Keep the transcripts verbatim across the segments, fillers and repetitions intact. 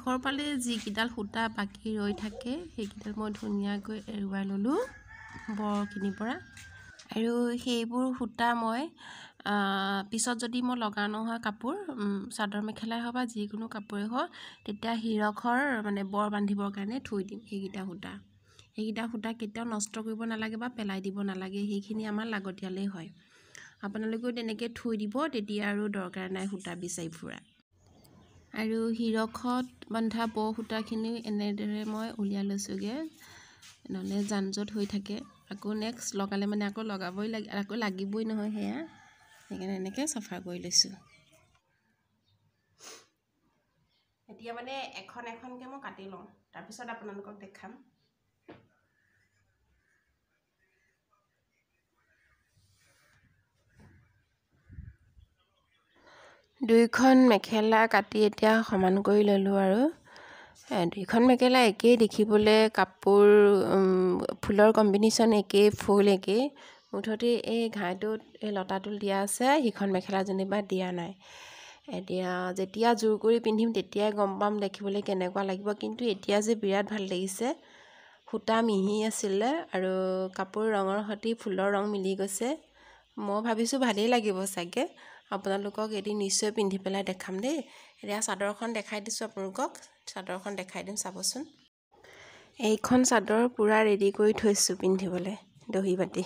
শেষৰ পালে যিকিডাল সূতা বাকি ৰৈ থাকে সেইকিডাল মই ধুনীয়াকৈ এৰুৱাই ললো বৰখিনিৰ পৰা আৰু সেইবোৰ সূতা মই পিছত যদি মই লগা নহয় কাপোৰ চাদৰ মেখেলাই হবা যিকোনো কাপোৰে হ তেতিয়া হিৰখৰ মানে বৰ বান্ধিবৰ কাৰণে থৈ দিম সেইকিটা সূতা সেইকিটা সূতা কেতিয়াও নষ্ট কৰিব নালাগে বা পেলাই দিব নালাগে সেইখিনি আমাৰ লাগতিয়ালে হয় আপোনালোকে তেনেকে থৈ দিব তেতিয়া আৰু দৰকাৰ নাই সূতা বিচাৰি ফুৰা আৰু হিৰখত বন্ধা ব সূতাখিনি এনেদৰে মই উলিয়াই লৈছোগে নহলে জানজট হৈ থাকে আকৌ নেক্সট লগালে মানে আকৌ লগাবই লাগে আকৌ লাগিবই নহয় হেয়া সেইকাৰণে এনেকে সফা কৰি লৈছো এতিয়া মানে এখন এখনকে মই কাটি লওঁ তাৰ পিছত আপোনালোকক দেখাম দুইখন মেখেলা কাটি এতিয়া সমান কৰি ললো আৰু দুইখন মেখেলা একেই দেখিবলে কাপোৰ ফুলৰ কম্বিনেশন একেই ফুল একেই মুঠতে এই ঘাইটোত এই লতাটোল দিয়া আছে হিখন মেখেলা জনিবা দিয়া নাই এতিয়া যেতিয়া জোৰ কৰি পিন্ধিম তেতিয়া গম পাম দেখিবলৈ কেনেকুৱা লাগিব কিন্তু এতিয়া যে বিৰাট ভাল লাগিছে সূতা মিহি আছিল আৰু কাপোৰ ৰঙৰ হতি ফুলৰ ৰং মিলি গৈছে মই ভাবিছো ভালেই লাগিব সাগে আপোনালোকক এদিন নিশ্চয় পিন্ধি পেলাই দেখাম দেই এতিয়া চাদৰখন দেখাই দিছো আপোনালোকক চাদৰখন দেখাই দিম চাবচোন এইখন চাদৰ পুৰা ৰেডি কৰি থৈছো পিন্ধিবলৈ দহি বাটি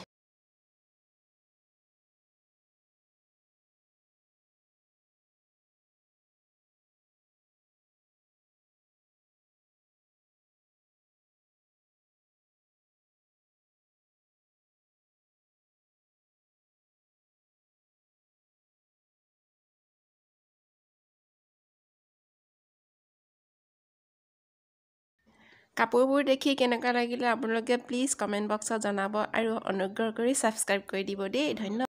কাপোৰবোৰ দেখি কেনেকুৱা লাগিলে আপোনালোকে প্লিজ কমেন্ট বক্সত জনাব আৰু অনুগ্ৰহ কৰি সাবস্ক্ৰাইব কৰি দিব দেই ধন্যবাদ